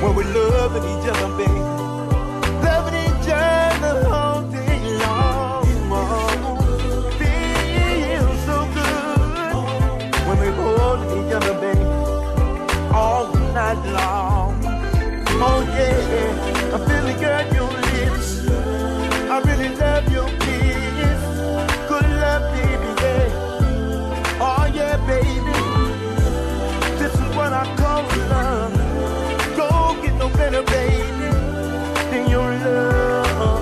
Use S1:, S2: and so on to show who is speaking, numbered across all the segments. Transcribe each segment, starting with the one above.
S1: when we're loving each other, baby. Loving each other all day long. Feels so good when we're holding each other, baby, all night long. Oh yeah, I'm feeling good, your lips. I really love your kiss. Good love, baby, yeah. Oh yeah, baby. This is what I call love. Don't get no better, baby, than your love.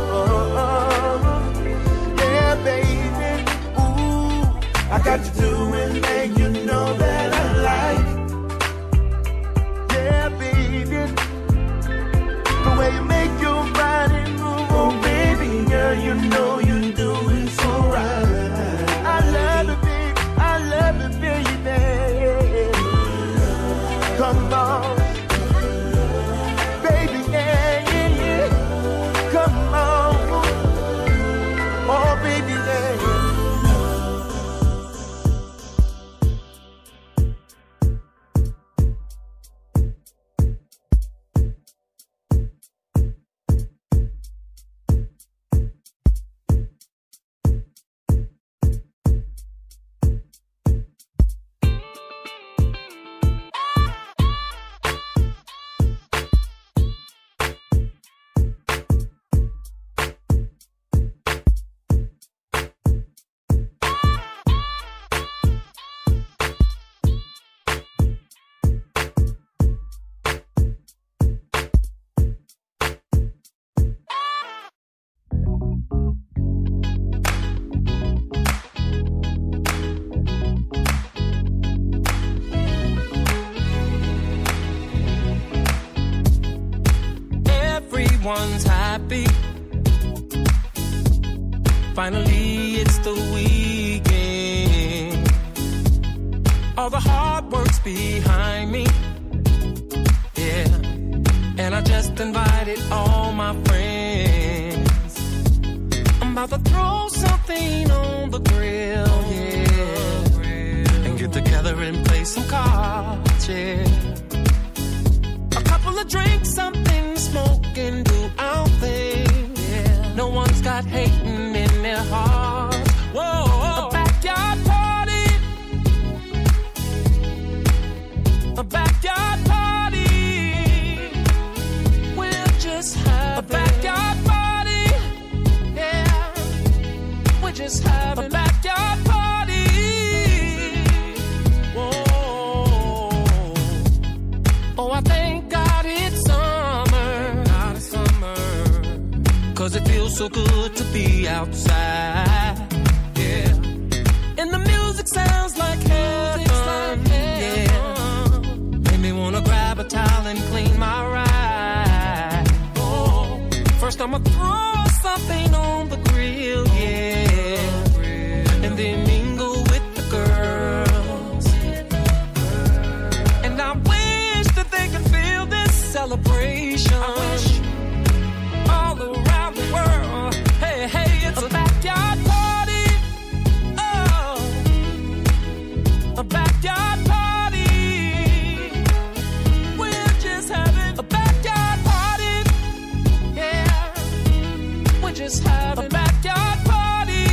S1: Yeah, baby. Ooh, I got to do and make you know that I like. Yeah, baby. The way you make your body move, oh baby, girl, you know you're doing so right. I love it, baby. I love it, baby. Come on, baby, yeah, yeah, yeah. Come on, oh baby, yeah.
S2: Everyone's happy. Finally, it's the weekend. All the hard work's behind me. Yeah. And I just invited all my friends. I'm about to throw something on the grill, yeah. And get together and play some cards, yeah. A couple of drinks, something to smoke and do our thing. Yeah. No one's got hating in their hearts. Whoa, a backyard party. A backyard party. We'll just have a backyard party. Yeah, we'll just have a backyard party. Whoa, oh, I thank God it's summer. Not summer. 'Cause it feels so good to be outside. Yeah. And the music sounds like heaven. Yeah. Made me wanna grab a towel and clean my ride. Oh, first I'ma throw something on the grill, yeah. And then mingle with the girls. And I wish that they could feel this celebration. I wish all around the world. Hey, hey, it's a backyard party. Oh, a backyard party. We're just having a backyard party. Yeah, we're just having a backyard party.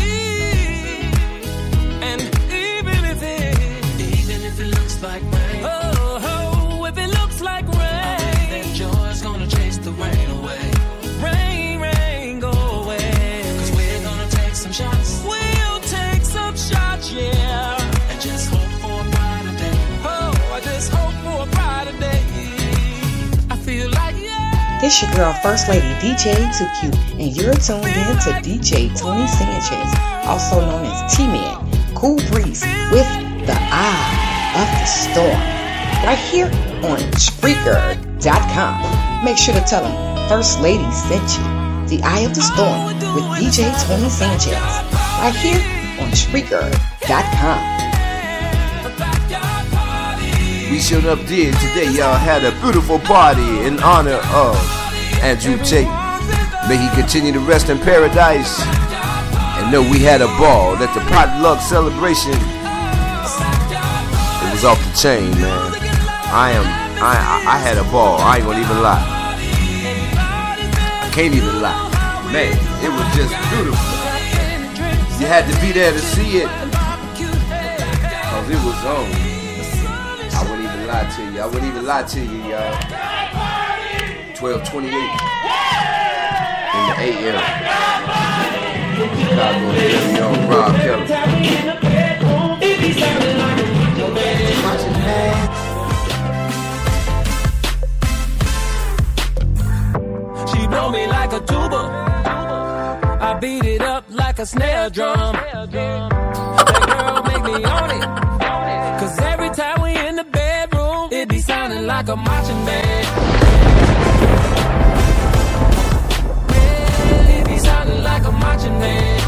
S2: And even if it looks like rain, oh, if it looks like rain, I think that joy's gonna chase the rain away. Rain, rain, go away. 'Cause we're gonna take some shots. We'll take some shots, yeah. And just hope for a brighter day. Oh, I just hope for a brighter day. I feel like, yeah.
S3: This your girl, First Lady DJ 2Q, and you're tuned in to DJ Tony Sanchez, also known as T-Man, Cool Breeze, with The Eye of the Storm, right here on Spreaker.com. Make sure to tell them First Lady sent you. The Eye of the Storm with DJ Tony Sanchez, right here on Spreaker.com.
S1: We showed up there today, y'all had a beautiful party in honor of Andrew Tate. May he continue to rest in paradise. And know we had a ball at the potluck celebration. It was off the chain, man. I am
S4: I had a ball. I ain't gonna even lie. I can't even lie. Man, it was just beautiful. You had to be there to see it. Cause it was on. I wouldn't even lie to you. I wouldn't even lie to you, y'all. 12:28 in the AM. Chicago, here on Rob Kelly.
S2: She blow me like a tuba. I beat it up like a snare drum. That girl make me own it. Cause every time we in the bedroom, it be sounding like a marching band. Yeah, it be sounding like a marching band.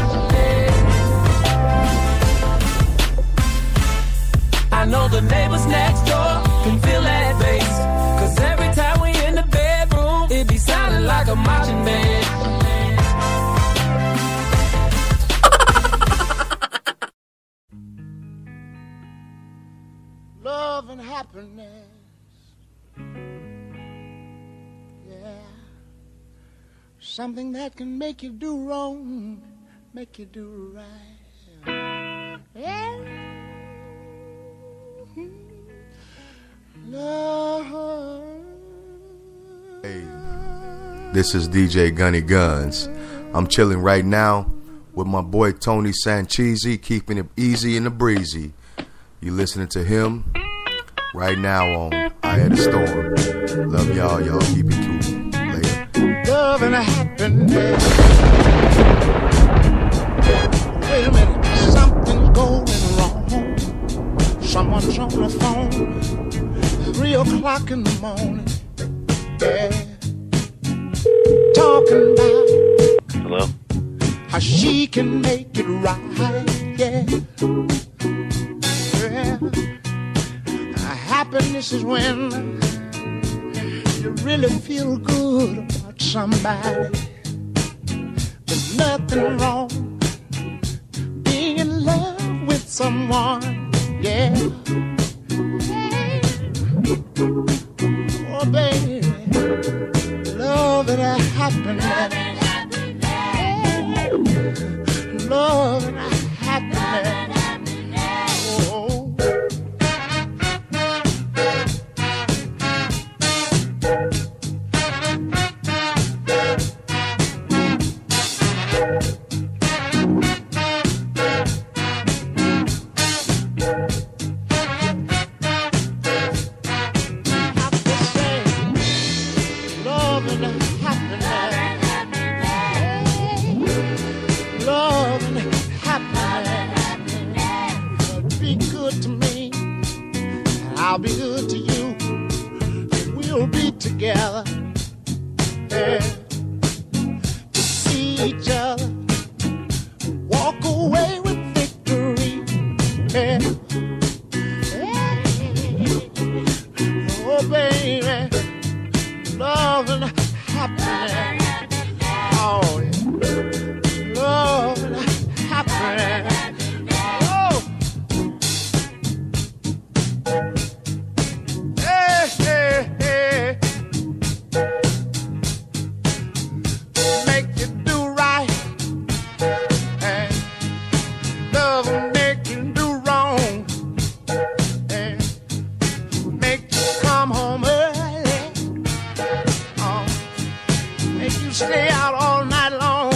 S2: I know the neighbors next door can feel that bass. Cause every time we in the bedroom, it be sounding like a marching band.
S1: Love and happiness, yeah, something that can make you do wrong, make you do right, yeah. Love.
S5: Hey, this is DJ Gunny Guns. I'm chilling right now with my boy Tony Sancheezy, keeping it easy and the breezy. You listening to him right now on I Had a Storm. Love y'all. Y'all keep it cool. Later.
S1: Love and happiness. Wait a minute, something's going wrong. Someone's on the phone, 3 o'clock in the morning. Yeah, talking about
S6: hello,
S1: how she can make it right. Yeah. Happiness is when you really feel good about somebody. There's nothing wrong being in love with someone. Yeah. Oh, baby, love and happiness. Love and happiness. I'll be good to you. We'll be together, yeah, to see each other, walk away with victory, yeah. Oh baby, love and happiness. Oh yeah, love and happiness. Stay out all night long.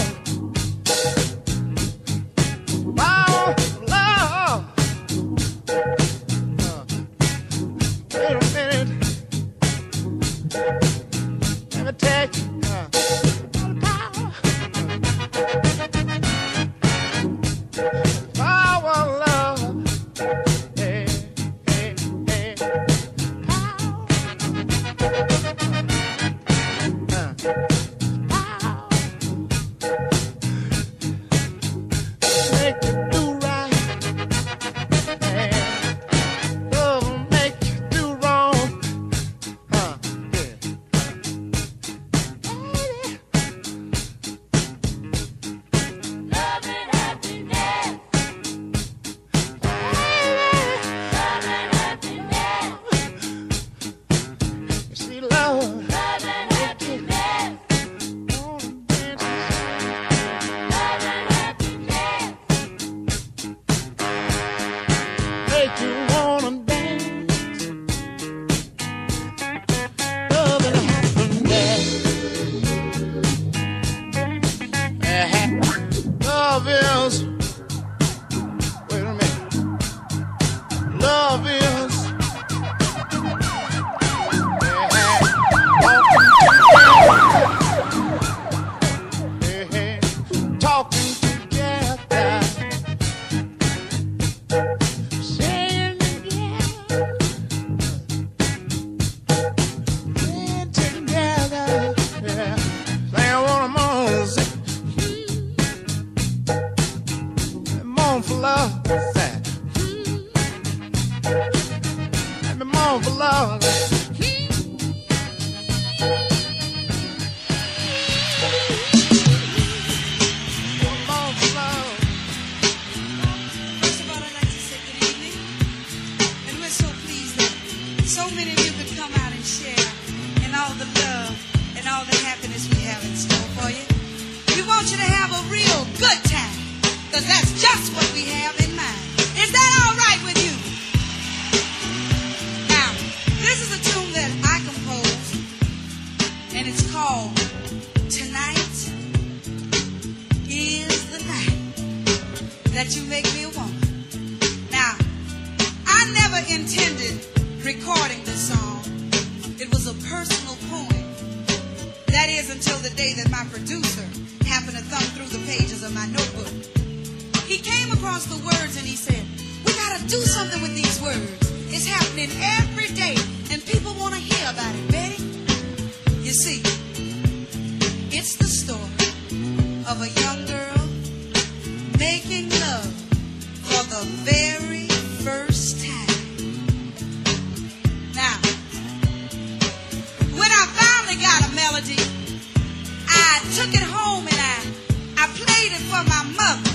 S1: Oh, love. Wait a minute. Let me tell you. Power, love. Hey, hey, hey. Make you do right, and love will make you do wrong. Yeah.
S6: all the love and all the happiness we have in store for you. We want you to have a real good time, because that's just what we have in mind. Is that all right with you? Now, this is a tune that I composed, and it's called Tonight is the Night That You Make Me a Woman. Now, I never intended recording this song. It was a personal poem. That is, until the day that my producer happened to thumb through the pages of my notebook. He came across the words and he said, we gotta do something with these words. It's happening every day and people want to hear about it, Betty. You see, it's the story of a young girl making love for the very first time. Now, when I finally got a melody, I took it home and I played it for my mother.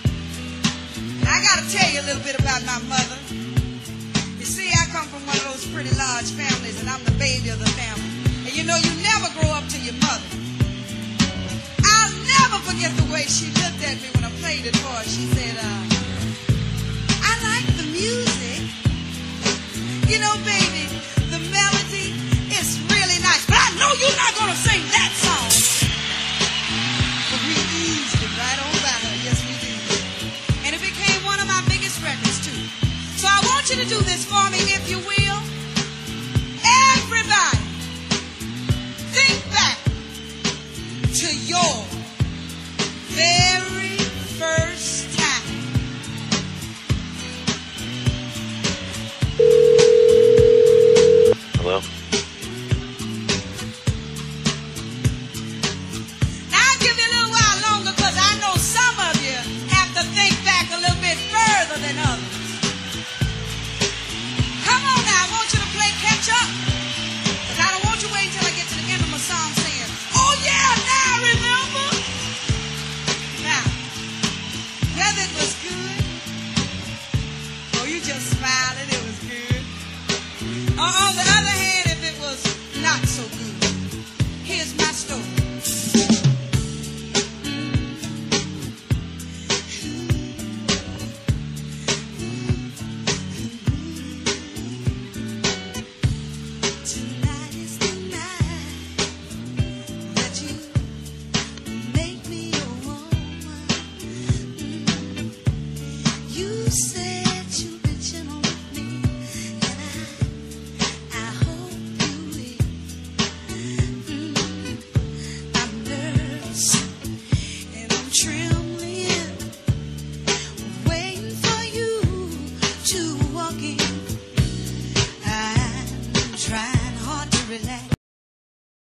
S6: I gotta tell you a little bit about my mother. You see, I come from one of those pretty large families, and I'm the baby of the family. And you know, you never grow up to your mother. I'll never forget the way she looked at me when I played it for her. She said, I like the music. You know, baby,